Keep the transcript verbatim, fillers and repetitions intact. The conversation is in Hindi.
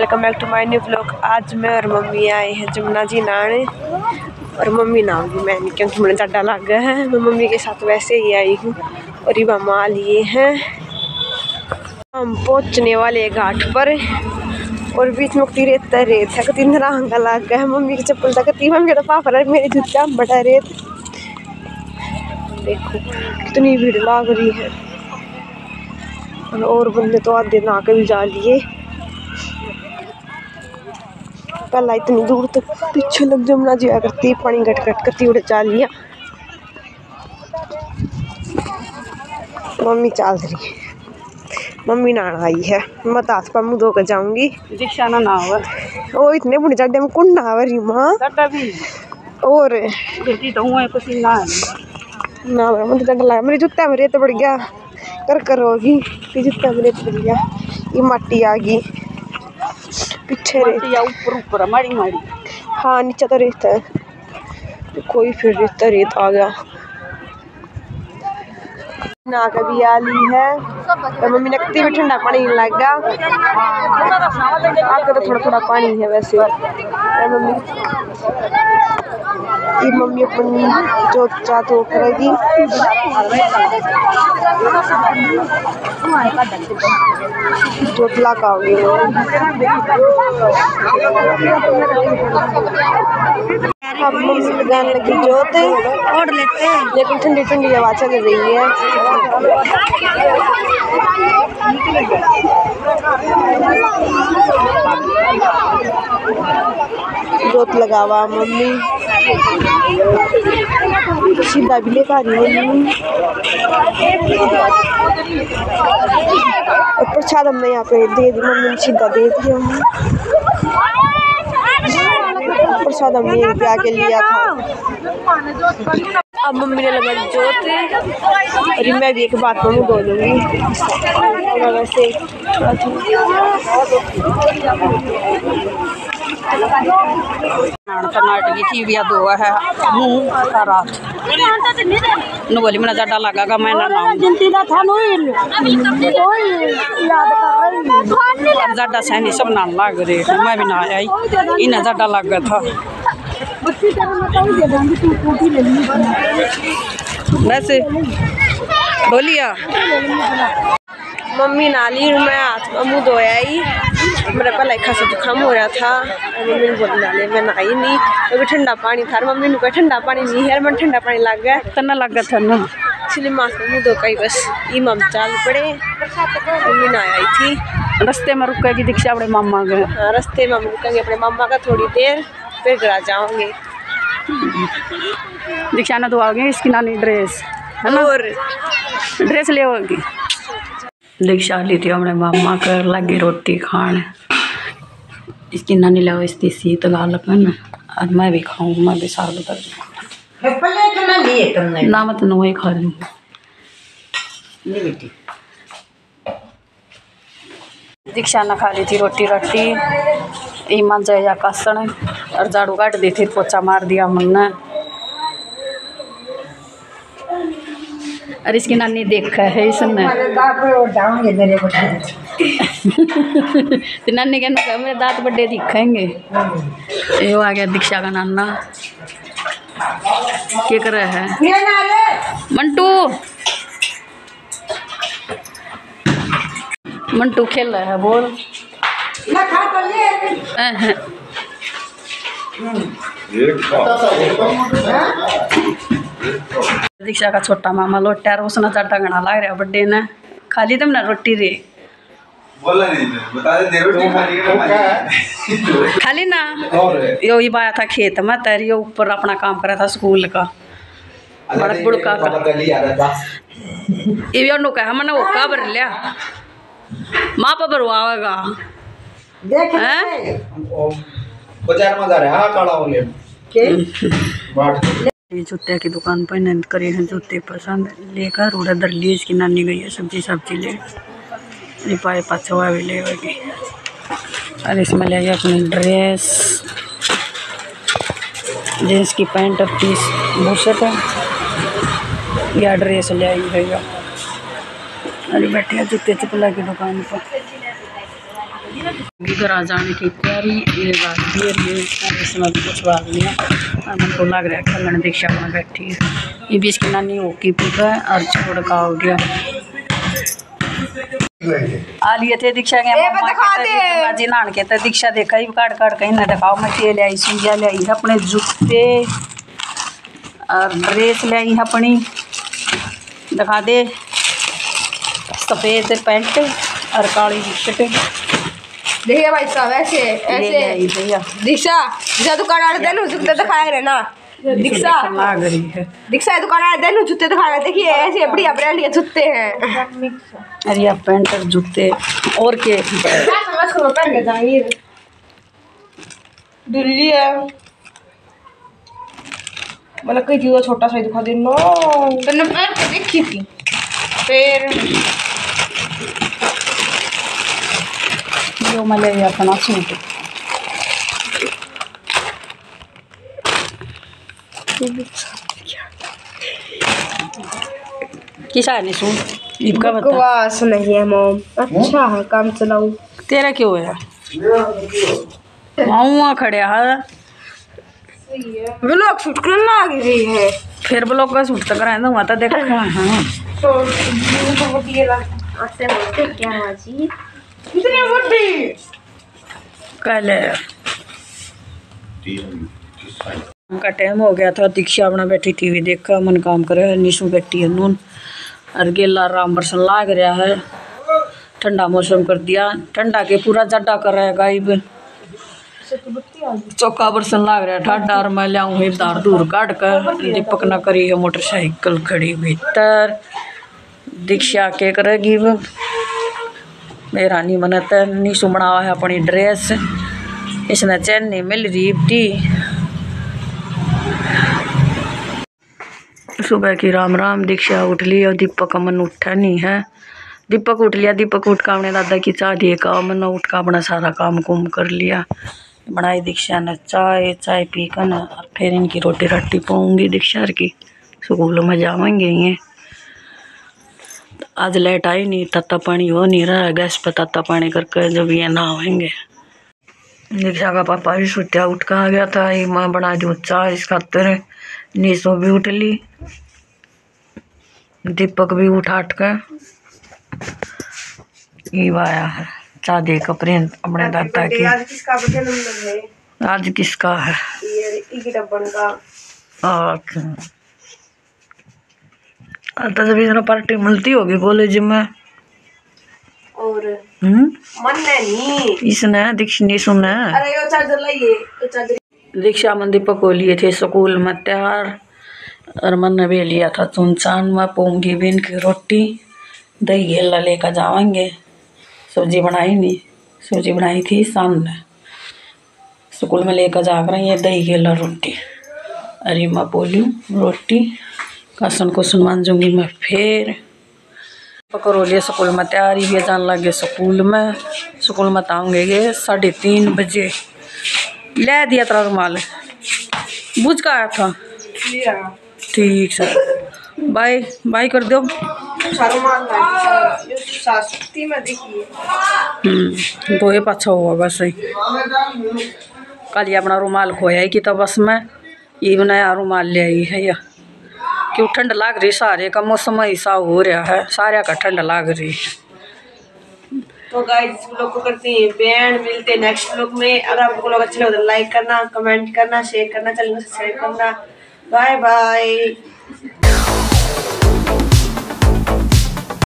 Welcome back to my new blog. आज मैं और मम्मी आए हैं जमुना जी नहाने और मम्मी नहाऊंगी मैं नहीं क्योंकि मुझे ज़्यादा लग गया है। मैं मम्मी के साथ वैसे ही आई हूँ और ये मामा लिए हैं। हम पहुँचने वाले हैं घाट पर और बीच में कती रेत रेत है कती नरंगा लग गया है। मम्मी की चप्पल तक कती मम्मी का पापा है मेरी जूता बड़ा रेत। देखो कितनी भीड़ लग रही है और बंदे तो आधे नहा के भी जा लिए। पहला इतनी दूर तक पीछे लग जमुना जी आया करती पानी घट घट करती उड़े चाल लिया। मम्मी चल रही है, मम्मी नहाना आई है। मैं तो हाथ मुँह धो कर जाऊंगी। दीक्षा ना ना हो ओ इतने बुढ़े जाडे में कौन नहा रही माँ और तो हुआ पसीना ना मुझे डर लगा। मेरी जूता में रेत पड़ गया कर कर होगी जूता में रेत पड़ गया। ये माटी आ गई पीछे रेत या ऊपर ऊपर मारी मारी। हाँ नीचे तो रेत है कोई फिर रेत रेत आ गया ना कभी आली है। तो मम्मी ने कती भी ठंडा पानी नहीं लग गया आपका तो थोड़ा थोड़ा पानी है वैसे। मम्मी ये मम्मी अपनी जो चाह तो करेगी। जोतला का होगी अब मम्मी लगाने लगी जोत और लेते हैं लेकिन ठंडी ठंडी हवा चल रही है। जोत लगावा मम्मी सीधा भी लेकर आ रही है मम्मी और प्रसाद हमने यहाँ पे दे दी। मम्मी ने सीधा दे दिया प्रसाद हमने यहाँ पे आके लिया था। अब मम्मी ने लगा जोत और मैं भी एक बात में मुँह धो लूँगी वैसे नाटकी थी भी दो है मुँह रात न बोली मैंने ज़्यादा लगा मैं ज़्यादा सहनी सब ना लग रहे मैं भी ना आई इन्हें ज़्यादा लग गया था वैसे बोलिया मम्मी नाली मैं हाथ में मुँह धोया ही मेरा पहले खासा जुकाम हो रहा था। मम्मी ने बोली नाले मैं नहाई नहीं तो ठंडा पानी था। मम्मी ने कहा ठंडा पानी नहीं है मैं ठंडा पानी लग गया करना लग गया था ना इसलिए माथ में मुँह धो का ही बस ये मम चाल पड़े। मम्मी नहा आई थी रास्ते में रुकेगी दीक्षा अपने मामा के। हाँ रास्ते में हम रुकेंगे अपने मामा का थोड़ी देर फिर घर जाओगे। दीक्षा ने तो आओगे इसकी नानी ड्रेस है ना और ड्रेस ले होगी। दीक्षा ली थी अपने मामा कर लगी रोटी खाने इसकी नानी लगाओ इसकी सीत गाल पर आज मैं भी खाऊँ मैं भी साल उतर ना मत न वही खा लूँ। दीक्षा ने खा ली थी रोटी रोटी ईमान जया कसन और झाड़ू काट दी थी पोछा मार दिया मन। अरे इसकी नानी देखा है इसने तो नानी कहना मेरे दांत बड़े दिखेंगे। ये आ गया दीक्षा का नाना क्या कर रहा है मंटू मंटू खेल रहा है बोल दीक्षा का छोटा मामा लोटा है उसने ज़्यादा घना लग रहा बर्थडे ने खाली तुम ना रोटी रे बोला नहीं बता दे रोटी खाली ना यो ही बाया था खेत में तैर ऊपर अपना काम करा था स्कूल का बड़ा बुड़का का ये नुका है मैंने वो का भर लिया माँ पर भरवाएगा जूते की दुकान पर नंद करे हैं जूते पसंद लेकर उधर दर ली इसकी नानी गई है सब्जी सब्जी ले पाए पछवा भी लेगी और इसमें ले गया अपनी ड्रेस जींस की पैंट और टी बुशर्ट है या ड्रेस ले आई है। अरे बैठे जूते चपला की दुकान पर घर आ जाने की तैयारी ये बात भी है इसमें भी कुछ बात नहीं है मन को लग रहा है खेलने दीक्षा में बैठी है ये भी इसकी नानी होकी पी है और छोड़ का हो गया आ लिए थे दीक्षा के मम्मा जी नान के तो दीक्षा देखा ही काट काट कहीं ना दिखाओ मैं तेल लाई सुइया लाई अपने जूते और ड्रेस लाई अपनी दिखा दे सफ़ेद पैंट और काली टी-शर्ट देखिए भाई साहब ऐसे ऐसे दीक्षा दीक्षा दुकान आ रहे जूते दिखाए रहे ना दीक्षा लाग रही है दीक्षा दुकान आ रहे जूते दिखा रहे देखिए ऐसे बढ़िया ब्रांड के जूते हैं अरे आप पैंट और जूते और के पहन के जाइए दिल्ली है मतलब कई चीज़ छोटा सा दिखा दे नो तुमने पैर पे देखी थी फिर जो मैं ले अपना सूट किसा है सूट दीपका बता बकवास नहीं है मॉम अच्छा है काम चलाओ तेरा क्यों है वहाँ खड़े है ब्लॉक शूट करना आ गई है फिर ब्लॉक का सूट तक रहना हुआ था देखा हाँ तो ऐसे बोलते क्या जी कितनी बड़ी कल का टाइम हो गया था दीक्षा अपना बैठी टीवी देखा मन काम करे निशु बैठी है नून और गेला राम बरसन लाग रहा है ठंडा मौसम कर दिया ठंडा के पूरा जड्डा कर रहा है गायब चौका बरसन लाग रहा है ठंडा और मैं लियाऊँ इधर दूर काट कर दीपक न करी है मोटरसाइकिल खड़ी भीतर दीक्षा के करेगी वो मेरा नहीं मनता निशु बनावा है अपनी ड्रेस इसने चैन नहीं मिल रही थी सुबह की राम राम दीक्षा उठ ली और दीपक का मन उठा नहीं है दीपक उठ लिया दीपक उठ का अपने दादा की चाय दिए का मन उठ का अपना सारा काम कुम कर लिया बनाई दीक्षा ने चाय चाय पी कर न फिर इनकी रोटी रट्टी पाऊंगी दीक्षा की स्कूल में जाएंगे ये आज लाइट आई नहीं तत्ता पानी हो नहीं रहा है गैस पर तत्ता पानी करके जब ये नहाएंगे दीक्षा का पापा भी सुत्या उठ कर आ गया था ये माँ बना दो चाय इस खातर नीसो भी उठ ली दीपक भी उठ हट कर ये आया है चाय दे कपड़े अपने दादा की आज किसका जन्मदिन है आज किसका है ये इकी डब्बन का अच्छा तो जब इतना पार्टी मिलती होगी कॉलेज में और हम्म मन नहीं इसने दीक्षा नहीं सुना अरे यो चार्जर लाइए यो चार्जर दीक्षा मन दीपक को लिए थे स्कूल में तैयार और मन ने भी लिया था चुनचान में पोंगी बीन की रोटी दही घेला लेकर जाएंगे सब्जी बनाई नहीं सब्जी बनाई थी सामने स्कूल में लेकर जा कर ये दही घेला रोटी अरे मैं बोली रोटी कासन को सुनवान दूंगी मैं फिर पकड़ो लिए स्कूल में तैयारी भी जान लगे स्कूल में स्कूल में आऊँगे ये साढ़े तीन बजे ले दिया तेरा रुमाल बुझ का आया था ठीक सर बाय बाय कर दो हम्म तो ये पाछा हुआ बस ही कल ये अपना रुमाल खोया ही कि तो बस में ये नया रुमाल ले आई है या क्यों ठंड लाग रही सारे का मौसम ऐसा हो रहा है सारे का ठंड लाग रही है तो गाइस लोग को करते हैं बैंड मिलते हैं नेक्स्ट व्लॉग में अगर आपको लोग अच्छे लगे तो लाइक करना कमेंट करना शेयर करना चैनल को सब्सक्राइब करना बाय बाय।